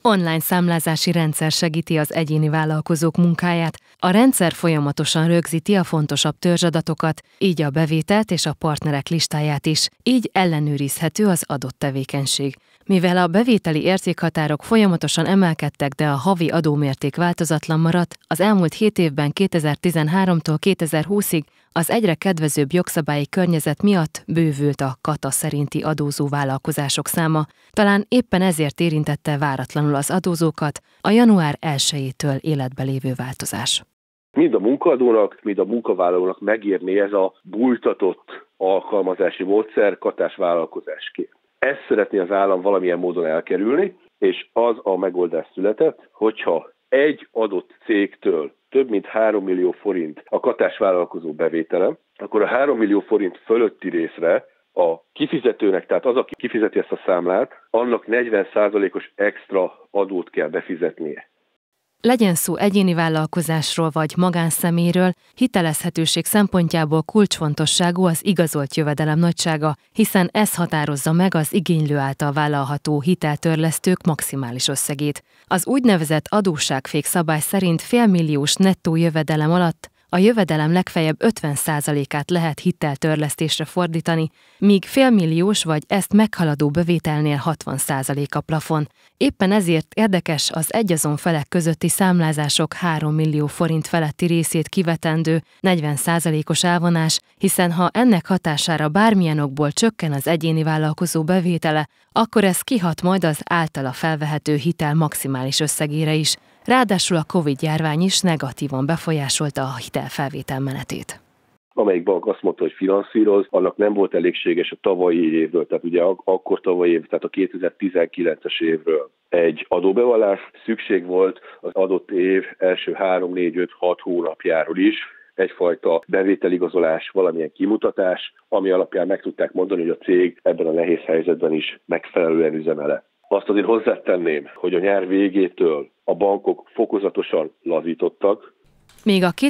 Online számlázási rendszer segíti az egyéni vállalkozók munkáját. A rendszer folyamatosan rögzíti a fontosabb törzsadatokat, így a bevételt és a partnerek listáját is, így ellenőrizhető az adott tevékenység. Mivel a bevételi értékhatárok folyamatosan emelkedtek, de a havi adómérték változatlan maradt, az elmúlt 7 évben 2013-tól 2020-ig az egyre kedvezőbb jogszabályi környezet miatt bővült a kata szerinti adózó vállalkozások száma, talán éppen ezért érintette váratlanul az adózókat a január 1-től életbe lévő változás. Mind a munkaadónak, mind a munkavállalónak megérné ez a bújtatott alkalmazási módszer katás vállalkozásként. Ezt szeretné az állam valamilyen módon elkerülni, és az a megoldás született, hogyha egy adott cégtől több mint 3 millió forint a katás vállalkozó bevétele, akkor a 3 millió forint fölötti részre a kifizetőnek, tehát az, aki kifizeti ezt a számlát, annak 40%-os extra adót kell befizetnie. Legyen szó egyéni vállalkozásról vagy magánszemélyről, hitelezhetőség szempontjából kulcsfontosságú az igazolt jövedelem nagysága, hiszen ez határozza meg az igénylő által vállalható hiteltörlesztők maximális összegét. Az úgynevezett adósságfék szabály szerint félmilliós nettó jövedelem alatt a jövedelem legfeljebb 50%-át lehet hiteltörlesztésre fordítani, míg félmilliós vagy ezt meghaladó bevételnél 60% a plafon. Éppen ezért érdekes az egyazon felek közötti számlázások 3 millió forint feletti részét kivetendő 40%-os elvonás, hiszen ha ennek hatására bármilyen okból csökken az egyéni vállalkozó bevétele, akkor ez kihat majd az általa felvehető hitel maximális összegére is. Ráadásul a Covid-járvány is negatívan befolyásolta a hitelfelvétel menetét. Amelyik bank azt mondta, hogy finanszíroz, annak nem volt elégséges a tavalyi évről, tehát ugye akkor tavalyi év, tehát a 2019-es évről egy adóbevallás. Szükség volt az adott év első 3, 4, 5, 6 hónapjáról is egyfajta bevételigazolás, valamilyen kimutatás, ami alapján meg tudták mondani, hogy a cég ebben a nehéz helyzetben is megfelelően üzemele. Azt azért hozzátenném, hogy a nyár végétől a bankok fokozatosan lazítottak. Még a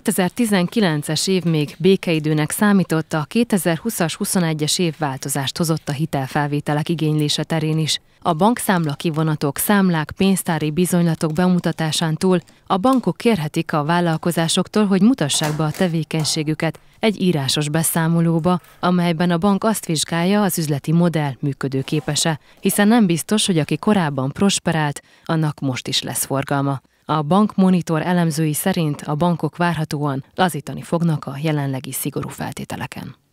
2019-es év még békeidőnek számított, a 2020-as 21-es év változást hozott a hitelfelvételek igénylése terén is. A bankszámla kivonatok, számlák, pénztári bizonylatok bemutatásán túl a bankok kérhetik a vállalkozásoktól, hogy mutassák be a tevékenységüket egy írásos beszámolóba, amelyben a bank azt vizsgálja, az üzleti modell működőképes-e, hiszen nem biztos, hogy aki korábban prosperált, annak most is lesz forgalma. A bankmonitor elemzői szerint a bankok várhatóan lazítani fognak a jelenlegi szigorú feltételeken.